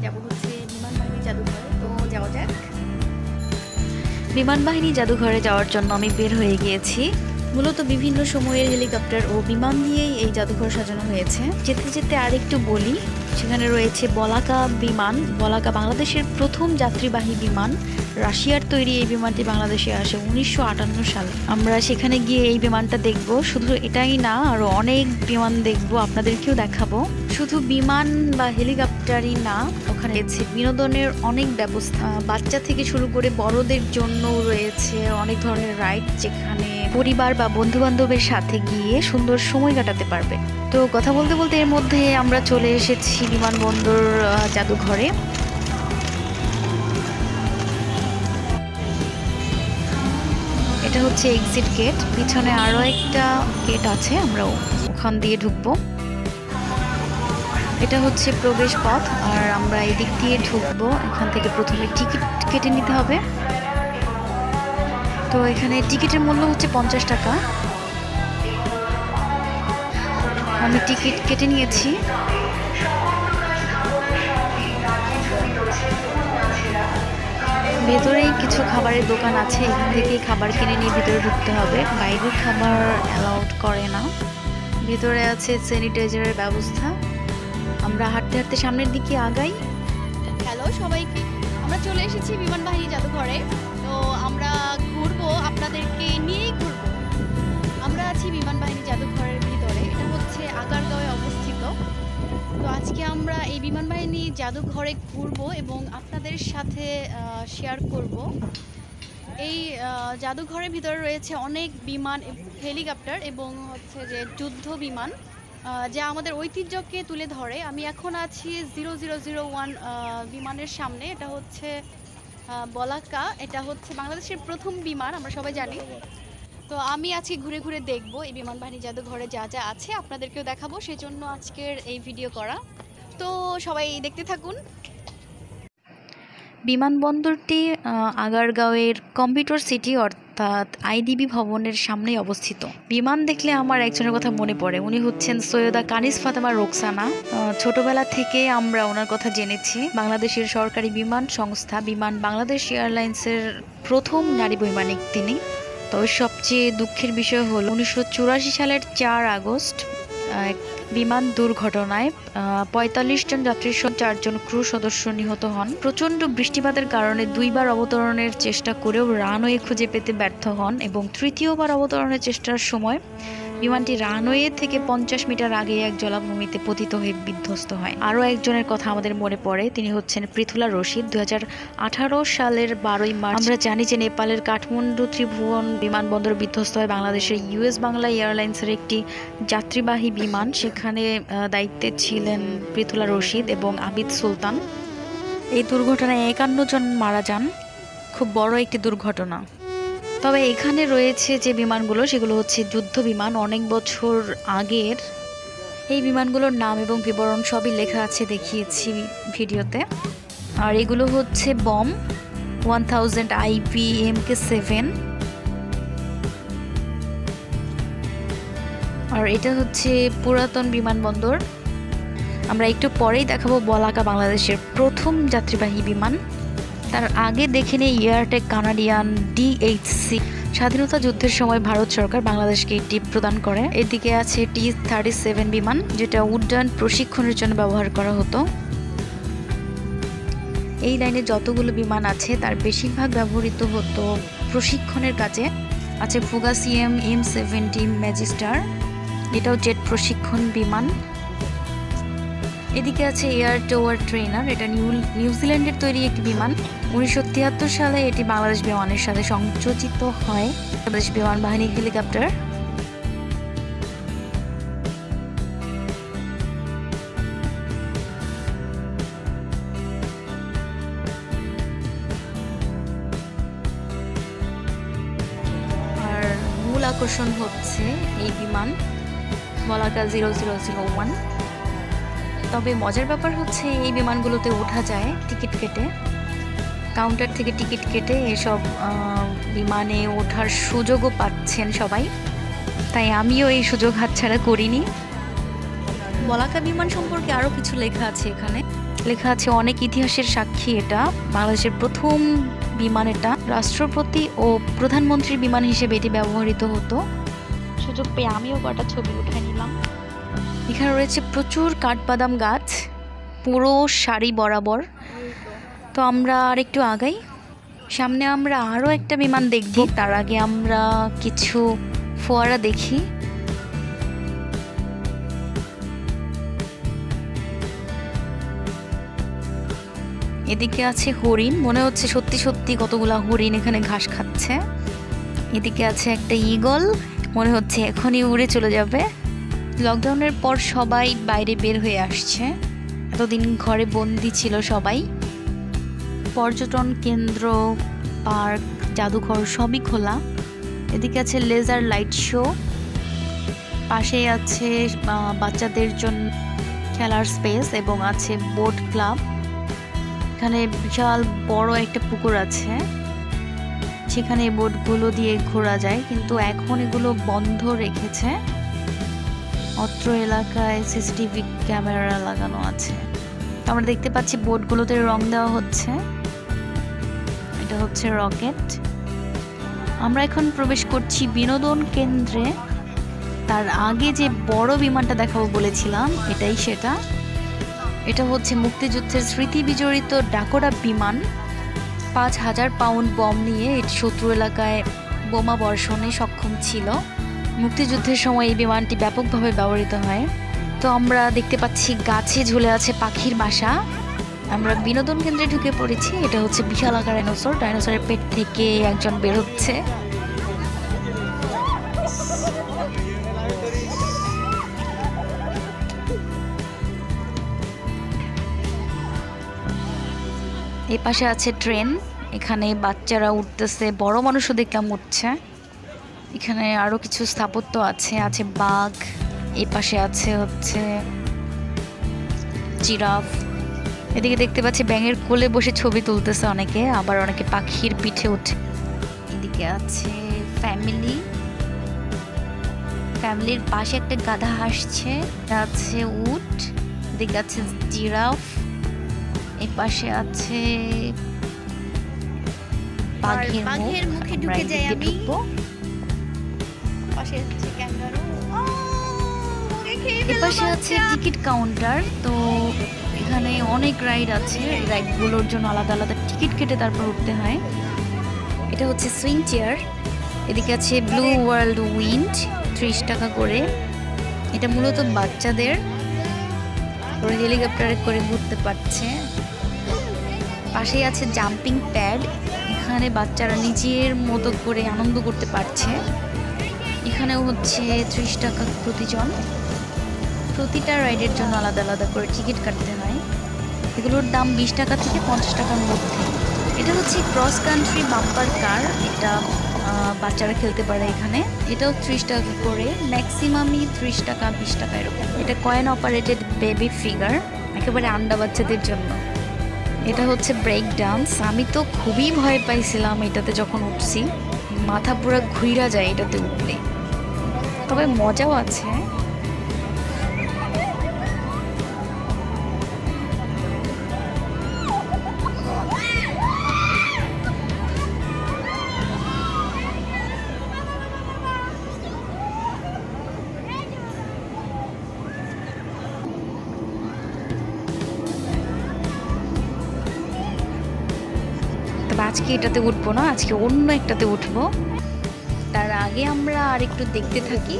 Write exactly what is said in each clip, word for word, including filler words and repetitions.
যাব হচ্ছে বিমানবাহিনী জাদুঘরে। তো যাওয়া যাক। বিমানবাহিনী জাদুঘরে যাওয়ার জন্য আমি বের হয়ে গিয়েছি। মূলত বিভিন্ন সময়ের হেলিকপ্টার ও বিমান দিয়েই এই জাদুঘর সাজানো হয়েছে। যেতে যেতে আরেকটু বলি, সেখানে রয়েছে বলাকা বিমান। বলাকা বাংলাদেশের প্রথম যাত্রীবাহী বিমান। রাশিয়ার তৈরি এই বিমানটি বাংলাদেশে আসে উনিশশো আটান্ন সালে। আমরা সেখানে গিয়ে এই বিমানটা দেখব। শুধু এটাই না, আরও অনেক বিমান দেখব, আপনাদেরকেও দেখাবো। শুধু বিমান বা হেলিকপ্টারই না, ওখানে রয়েছে বিনোদনের অনেক ব্যবস্থা। বাচ্চা থেকে শুরু করে বড়দের জন্য রয়েছে অনেক ধরনের রাইড, যেখানে পরিবার বা বন্ধু বান্ধবের সাথে গিয়ে সুন্দর সময় কাটাতে পারবে। তো কথা বলতে বলতে এর মধ্যে আমরা চলে এসেছি বিমানবন্দর জাদুঘরে। এটা হচ্ছে এক্সিট গেট। পিছনে আরও একটা গেট আছে, আমরা ওখান দিয়ে ঢুকবো। এটা হচ্ছে প্রবেশ পথ, আর আমরা এদিক দিয়ে ঢুকবো। এখান থেকে প্রথমে টিকিট কেটে নিতে হবে। তো এখানে টিকিটের মূল্য হচ্ছে পঞ্চাশ টাকা। আমি টিকিট কেটে নিয়েছি। ভেতরেই কিছু খাবারের দোকান আছে, এখান থেকেই খাবার কিনে নিয়ে ভিতরে ঢুকতে হবে। বাইরের খাবার অ্যালাউড করে না। ভেতরে আছে স্যানিটাইজারের ব্যবস্থা। আমরা হাঁটতে হাঁটতে সামনের দিকে আগাই। হ্যালো সবাইকে, আমরা চলে এসেছি বিমানবাহিনী জাদুঘরে। তো আমরা ঘুরবো, আপনাদেরকে নিয়েই ঘুরবো। আমরা আছি বিমানবাহিনী জাদুঘরের ভিতরে। এটা হচ্ছে আগারগাঁওয়ে অবস্থিত। তো আজকে আমরা এই বিমানবাহিনী জাদুঘরে ঘুরবো এবং আপনাদের সাথে শেয়ার করব। এই জাদুঘরের ভিতরে রয়েছে অনেক বিমান, হেলিকপ্টার এবং হচ্ছে যে যুদ্ধ বিমান, যা আমাদের ঐতিহ্যকে তুলে ধরে। আমি এখন আছি জিরো জিরো জিরো ওয়ান বিমানের সামনে। এটা হচ্ছে বলাকা। এটা হচ্ছে বাংলাদেশের প্রথম বিমান, আমরা সবাই জানি। তো আমি আজকে ঘুরে ঘুরে দেখবো এই বিমানবাহিনী জাদুঘরে যা যা আছে, আপনাদেরকেও দেখাবো। সেজন্য আজকের এই ভিডিও করা। তো সবাই দেখতে থাকুন। বিমানবন্দরটি আগারগাঁওয়ের কম্পিউটার সিটি অর্থাৎ আইডিবি ভবনের সামনেই অবস্থিত। বিমান দেখলে আমার একজনের কথা মনে পড়ে, উনি হচ্ছেন সৈয়দা কানিজ ফাতেমা রোকসানা। ছোটবেলা থেকে আমরা ওনার কথা জেনেছি। বাংলাদেশের সরকারি বিমান সংস্থা বিমান বাংলাদেশ এয়ারলাইন্সের প্রথম নারী বৈমানিক তিনি। তবে সবচেয়ে দুঃখের বিষয় হলো উনিশশো চুরাশি সালের চার আগস্ট এক বিমান দুর্ঘটনায় পঁয়তাল্লিশ জন যাত্রীর সহ চারজন ক্রু সদস্য নিহত হন। প্রচণ্ড বৃষ্টিপাতের কারণে দুইবার অবতরণের চেষ্টা করেও রানওয়ে খুঁজে পেতে ব্যর্থ হন এবং তৃতীয়বার অবতরণের চেষ্টার সময় বিমানটি রানওয়ে থেকে পঞ্চাশ মিটার আগে এক জলাভূমিতে পতিত হয়ে বিধ্বস্ত হয়। আরও একজনের কথা আমাদের মনে পড়ে, তিনি হচ্ছেন পৃথুলা রশিদ। দু হাজার আঠারো সালের বারোই মার্চ আমরা জানি যে নেপালের কাঠমান্ডু ত্রিভুবন বিমানবন্দর বিধ্বস্ত হয় বাংলাদেশের ইউএস বাংলা এয়ারলাইন্সের একটি যাত্রীবাহী বিমান। সেখানে দায়িত্বে ছিলেন পৃথুলা রশিদ এবং আবিদ সুলতান। এই দুর্ঘটনায় একান্ন জন মারা যান। খুব বড় একটি দুর্ঘটনা। তবে এখানে রয়েছে যে বিমানগুলো, সেগুলো হচ্ছে যুদ্ধ বিমান, অনেক বছর আগের। এই বিমানগুলোর নাম এবং বিবরণ সবই লেখা আছে, দেখিয়েছি ভিডিওতে। আর এগুলো হচ্ছে bomb one thousand IP M K seven. আর এটা হচ্ছে পুরাতন বিমানবন্দর। আমরা একটু পরেই দেখাবো বলাকা বাংলাদেশের প্রথম যাত্রীবাহী বিমান। তার আগে দেখে নেই Airtech Canadian D H C. স্বাধীনতা যুদ্ধের সময় ভারত সরকার বাংলাদেশকে এটি প্রদান করে। এদিকে আছে টি থার্টি সেভেন বিমান, যেটা উড্ডয়ন প্রশিক্ষণের জন্য ব্যবহার করা হতো। এই লাইনে যতগুলো বিমান আছে তার বেশিরভাগ ব্যবহৃত হতো প্রশিক্ষণের কাজে। আছে ফুগাসিএম এম সেভেন্টি ম্যাজিস্টার, এটাও জেট প্রশিক্ষণ বিমান। এদিকে আছে এয়ার টাওয়ার ট্রেনার, এটা নিউ নিউজিল্যান্ডের তৈরি একটি বিমান। উনিশশো তিয়াত্তর সালে এটি বাংলাদেশ বিমানের সাথে সংযোজিত হয়। বাংলাদেশ বিমান বাহিনী হেলিকপ্টার। আর মূল আকর্ষণ হচ্ছে এই বিমান Balaka zero zero zero one. তবে মজার ব্যাপার হচ্ছে এই বিমানগুলোতে ওঠা যায় টিকিট কেটে। কাউন্টার থেকে টিকিট কেটে এসব বিমানে ওঠার সুযোগও পাচ্ছেন সবাই। তাই আমিও এই সুযোগ হাতছাড়া করিনি। বলাকা বিমান সম্পর্কে আরও কিছু লেখা আছে এখানে। লেখা আছে অনেক ইতিহাসের সাক্ষী এটা, বাংলাদেশের প্রথম বিমান এটা, রাষ্ট্রপতি ও প্রধানমন্ত্রীর বিমান হিসেবে এটি ব্যবহৃত হতো। সুযোগ পেয়ে আমিও কটা ছবি উঠে নিলাম। এখানে রয়েছে প্রচুর কাঠবাদাম গাছ পুরো সারি বরাবর। তো আমরা আর একটু আগাই, সামনে আমরা আরও একটা বিমান দেখব। তার আগে আমরা কিছু ফোয়ারা দেখি। এদিকে আছে হরিণ, মনে হচ্ছে সত্যি সত্যি কতগুলা হরিণ এখানে ঘাস খাচ্ছে। এদিকে আছে একটা ঈগল, মনে হচ্ছে এখনই উড়ে চলে যাবে। লকডাউনের পর সবাই বাইরে বের হয়ে আসছে, এতদিন ঘরে বন্দি ছিল সবাই। পর্যটন কেন্দ্র, পার্ক, জাদুঘর সবই খোলা। এদিকে আছে লেজার লাইট শো, পাশে আছে বাচ্চাদের জন্য খেলার স্পেস এবং আছে বোট ক্লাব। এখানে বিশাল বড় একটা পুকুর আছে, সেখানে বোটগুলো দিয়ে ঘোরা যায়, কিন্তু এখন এগুলো বন্ধ রেখেছে। অত্র এলাকায় সিসিটিভি ক্যামেরা লাগানো আছে। তো আমরা দেখতে পাচ্ছি বোটগুলোতে রং দেওয়া হচ্ছে, এটা হচ্ছে রকেট। আমরা এখন প্রবেশ করছি বিনোদন কেন্দ্রে। তার আগে যে বড় বিমানটা দেখাবো বলেছিলাম, এটাই সেটা। এটা হচ্ছে মুক্তিযুদ্ধের স্মৃতি বিজড়িত ডাকোরা বিমান। পাঁচ হাজার পাউন্ড বম নিয়ে এটি শত্রু এলাকায় বোমা বর্ষণে সক্ষম ছিল। মুক্তিযুদ্ধের সময় এই বিমানটি ব্যাপকভাবে ব্যবহৃত হয়। তো আমরা দেখতে পাচ্ছি গাছে ঝুলে আছে পাখির বাসা। আমরা বিনোদন কেন্দ্রে ঢুকে পড়েছি। এটা হচ্ছে বিশাল আকার ডাইনোসর, ডাইনোসরের পেট থেকে একজন বের হচ্ছে। এই পাশে আছে ট্রেন, এখানে বাচ্চারা উঠতেছে, বড় মানুষও দেখলাম উঠছে। এখানে আরো কিছু স্থাপত্য আছে, আছে বাঘ, এই পাশে আছে হচ্ছে জিরাফ। এদিকে দেখতে পাচ্ছি ব্যাঙের কোলে বসে ছবি তুলতেছে অনেকে, আবার অনেকে পাখির পিঠে উঠে। এদিকে আছে ফ্যামিলি, ফ্যামিলির পাশে একটা গাধা হাসছে। আছে উট, এদিকে আছে জিরাফ, এই পাশে আছে বাঘের বাঘের মুখে ঢুকে যাই আমি। পাশে আছে ক্যাঙ্গারু, এই পাশে আছে টিকিট কাউন্টার। তো এখানে অনেক রাইড আছে, এই রাইডগুলোর জন্য আলাদা আলাদা টিকিট কেটে তারপর উঠতে হয়। এটা হচ্ছে সুইং চেয়ার। এদিকে আছে ব্লু ওয়ার্ল্ড উইন্ড, ত্রিশ টাকা করে। এটা মূলত বাচ্চাদের, ওরা হেলিকপ্টারে করে ঘুরতে পারছে। পাশেই আছে জাম্পিং প্যাড, এখানে বাচ্চারা নিজের মতো করে আনন্দ করতে পারছে। এখানেও হচ্ছে ত্রিশ টাকা প্রতিজন। প্রতিটা রাইডের জন্য আলাদা আলাদা করে টিকিট কাটতে হয়। এগুলোর দাম বিশ টাকা থেকে পঞ্চাশ টাকার মধ্যে। এটা হচ্ছে ক্রস কান্ট্রি বাম্পার কার, এটা বাচ্চারা খেলতে পারে এখানে। এটাও ত্রিশ টাকা করে, ম্যাক্সিমামই ত্রিশ টাকা বিশ টাকা এরকম। এটা কয়েন অপারেটেড বেবি ফিগার, একেবারে আন্ডা বাচ্চাদের জন্য। এটা হচ্ছে ব্রেক ডান্স, আমি তো খুবই ভয় পাইছিলাম এটাতে যখন উঠছি, মাথা পুরো ঘুইরা যায় এটাতে উঠলে, তবে মজাও আছে। আজকে এটাতে উঠবো না, আজকে অন্য একটাতে উঠবো। তার আগে আমরা আর একটু দেখতে থাকি।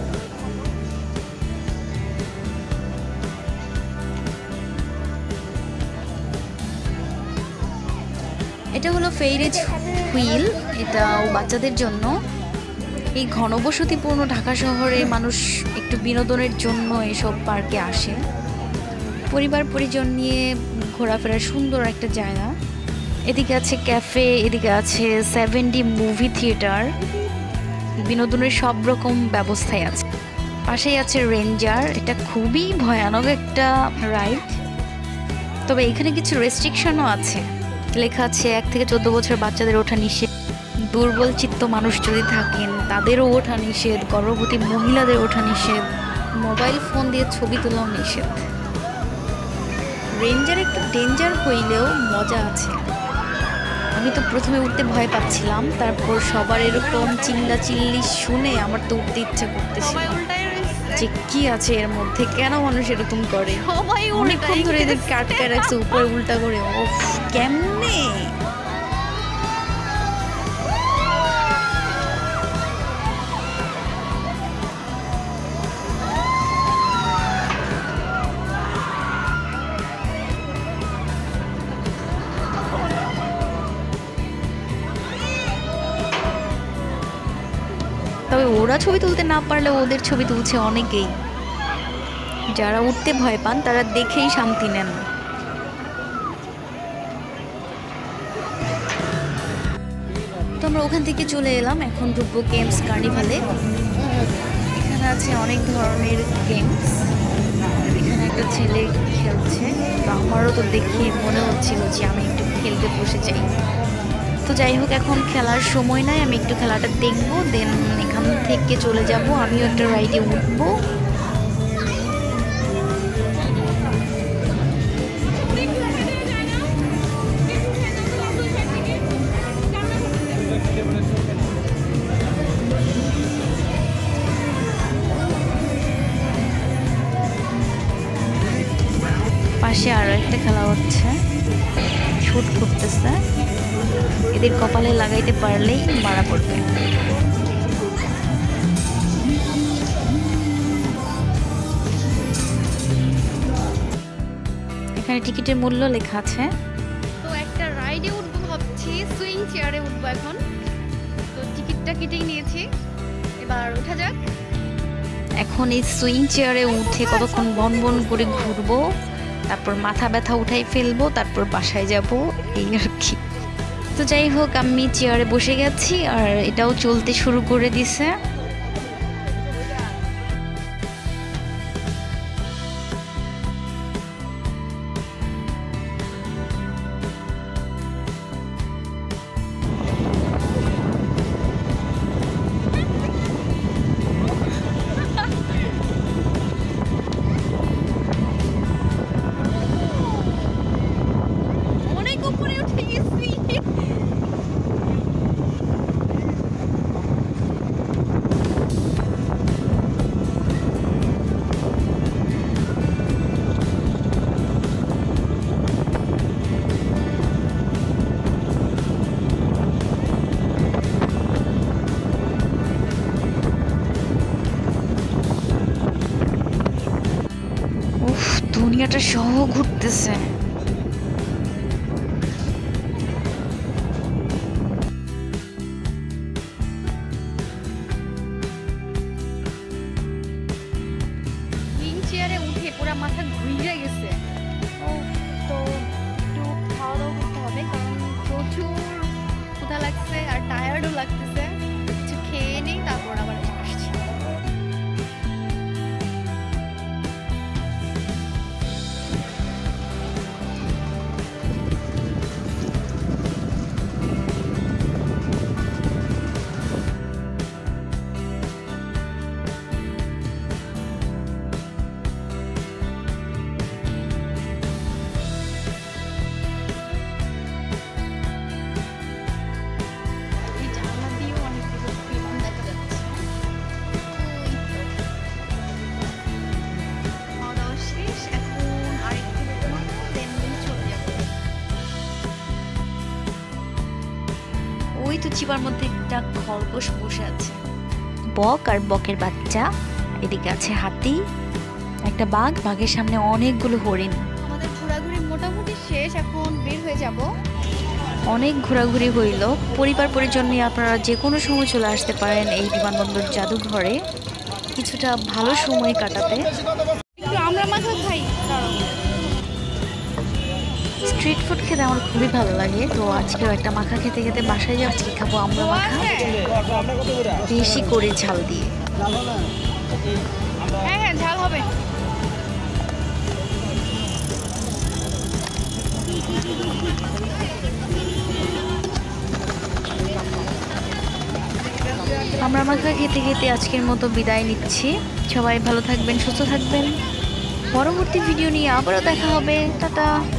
এটা হলো ফেইরেজ হুইল, এটা বাচ্চাদের জন্য। এই ঘনবসতিপূর্ণ ঢাকা শহরে মানুষ একটু বিনোদনের জন্য এসব পার্কে আসে। পরিবার পরিজন নিয়ে ঘোরাফেরার সুন্দর একটা জায়গা। এদিকে আছে ক্যাফে, এদিকে আছে সেভেন ডি মুভি থিয়েটার, বিনোদনের সব রকম ব্যবস্থাই আছে। পাশেই আছে রেঞ্জার, এটা খুবই ভয়ানক একটা রাইড, তবে এখানে কিছু রেস্ট্রিকশনও আছে। লেখা আছে এক থেকে চোদ্দ বছর বাচ্চাদের ওঠা নিষেধ, দুর্বল চিত্ত মানুষ যদি থাকেন তাদেরও ওঠা নিষেধ, গর্ভবতী মহিলাদের ওঠা নিষেধ, মোবাইল ফোন দিয়ে ছবি তোলাও নিষেধ। রেঞ্জার একটু ডেঞ্জার হইলেও মজা আছে। আমি তো প্রথমে উঠতে ভয় পাচ্ছিলাম, তারপর সবার এরকম চিল্লা চিল্লি শুনে আমার তো উঠতে ইচ্ছা করতেছিল যে কি আছে এর মধ্যে, কেন মানুষ এরকম করে। অনেকক্ষণ ধরে এদের কাটকে রাখছে উপরে উল্টা করে, ওফ কেমনে। তবে ওরা ছবি তুলতে না পারলে ওদের ছবি তুলছে অনেকেই। যারা উঠতে ভয় পান তারা দেখেই শান্তি নেন। তো আমরা ওখান থেকে চলে এলাম, এখন ঢুকবো গেমস কার্নিভালে। এখানে আছে অনেক ধরনের গেমস। এখানে একটা ছেলে খেলছে, তো আমারও তো দেখে মনে হচ্ছিল যে আমি একটু খেলতে বসে যাই। তো যাই হোক, এখন খেলার সময় নাই, আমি একটু খেলাটা দেখবো, দেন এখান থেকে চলে যাব, আমিও একটা রাইডে উঠবো। পাশে আরো একটা খেলা হচ্ছে, শুট করতেছে, এদের কপালে লাগাইতে পারলেই মারা পড়বে। এখানে টিকিটের মূল্য লেখা আছে। তো একটা রাইডে উঠবো ভাবছি, সুইং চেয়ারে উঠবো এখন। তো টিকিটটা কেটেই নিয়েছি, এবার ওঠা যাক। এখন এই সুইং চেয়ারে উঠে কতক্ষণ বন বন করে ঘুরবো, তারপর মাথা ব্যথা উঠাই ফেলবো, তারপর বাসায় যাব, এই আর কি। তো যাই হোক, আমি চেয়ারে বসে গেছি আর এটাও চলতে শুরু করে দিছে। অনেক উপরে উঠে গেছি। উফ, দুনিয়াটা সহ ঘুরতেছে। সুইং চেয়ারে উঠে পুরো মাথা ঘুরে গেছে। উফ, তো একটু খাওয়া দাওয়া করতে হবে, কারণ প্রচুর ক্ষুধা লাগছে আর টায়ার্ডও লাগতেছে। কিছু খেয়ে নেই, তারপর আবার আসছি। এই জানলা দিয়েও অনেকগুলো বিমান দেখা যাচ্ছে। খাওয়া দাওয়া শেষ, এখন আরেকটু ঘুমাবো, দেন চলে যাবো। ওই তো চিপার মধ্যে একটা খরগোশ বসে আছে, বক আর বকের বাচ্চা। এদিকে আছে হাতি, একটা বাঘ, বাঘের সামনে অনেকগুলো হরিণ। আমাদের ঘোরাঘুরি মোটামুটি শেষ, এখন বের হয়ে যাব। অনেক ঘোরাঘুরি হইল। পরিবার পরিজন নিয়ে আপনারা যে কোনো সময় চলে আসতে পারেন এই বিমানবন্দর জাদুঘরে কিছুটা ভালো সময় কাটাতে। একটু আমরা মাথা খাই। স্ট্রিট ফুড খেতে আমার খুবই ভালো লাগে, তো আজকেও একটা মাখা খেতে খেতে বাসায় যাচ্ছি, খাবো আমরা মাখা, বেশি করে ঝাল দিয়ে। হ্যাঁ হ্যাঁ, ঝাল হবে। আমরা মাখা খেতে খেতে আজকের মতো বিদায় নিচ্ছি। সবাই ভালো থাকবেন, সুস্থ থাকবেন। পরবর্তী ভিডিও নিয়ে আবারও দেখা হবে। টাটা।